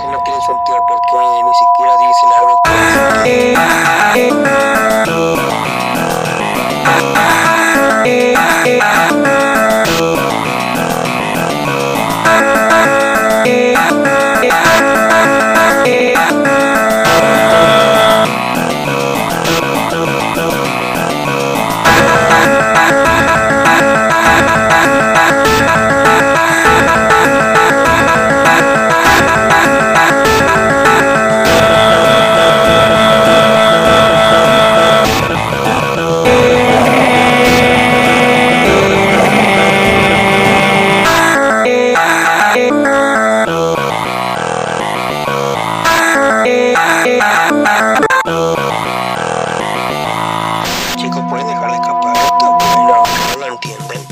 mensaje no tiene sentido porque ni siquiera dicen algo Chicos, ¿pueden dejar de escapar esto? Bueno, no lo entienden.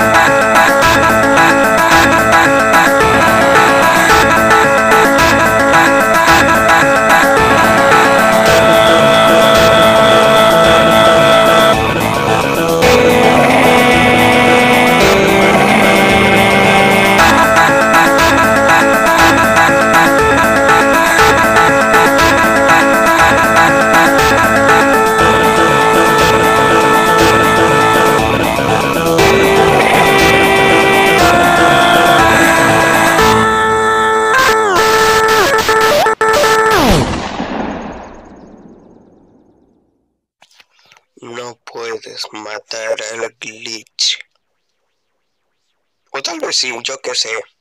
No puedes matar al glitch. O tal vez sí, yo qué sé.